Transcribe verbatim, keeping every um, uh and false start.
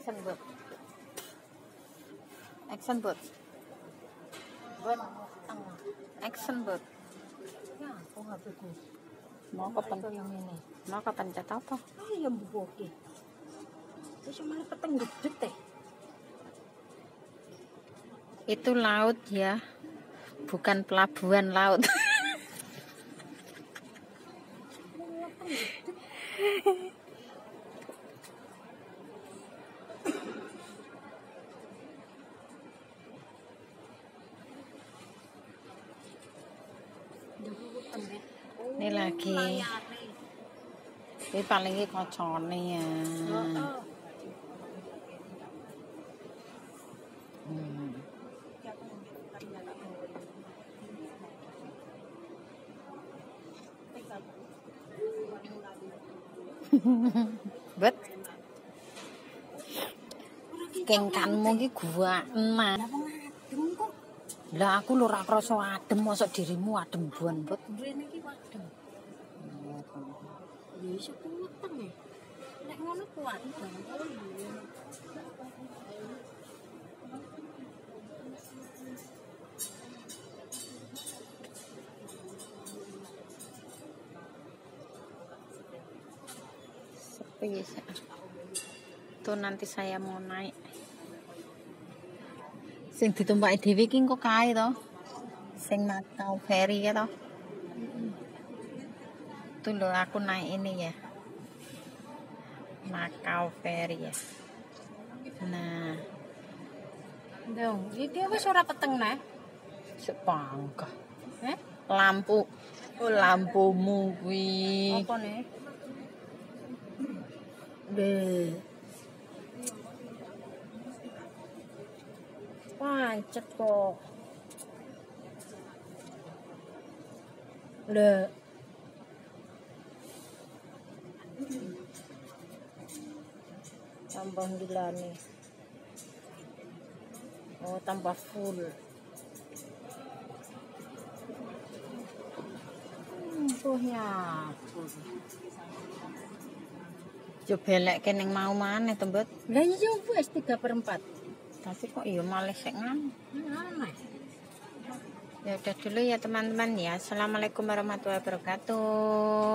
Action bot. Action bot. Bot. Action bot. Ya, kok H P-ku. Mau kapan? Yang ini. Mau kapan cat apa? Ah, ya buboke. Wis malah peteng gedhe teh. Itu laut ya. Bukan pelabuhan laut. Ini lagi ini paling kocone ya. Hmm. Bet kengkanmu ki gua enak. Lah aku lho ora krasa adem, mosok dirimu adem buan, Bet. Rene iki adem. Ya iso kuweteng e. Nek ngono kuat. Sepi ya. Tuh nanti saya mau naik. Sing ditumpaki dhewe iki kok kae to. Sing Macau ferry ya to. Tuh lho aku naik ini ya. Macau ferry ya. Nah, Dong, iki wis ora peteng neh. sepangkah. Eh? Lampu. Oh, lampumu kuwi. Apa nih? Be. Pancet kok. Le. Tambah gila nih. Oh, tambah full. Puhnya full. Yo belek ning mau maneh to, Mbet. Lah iya wis tiga per empat. Tapi kok iya malah sik ngan. Aneh. Ya udah dulu ya teman-teman ya. Assalamualaikum warahmatullahi wabarakatuh.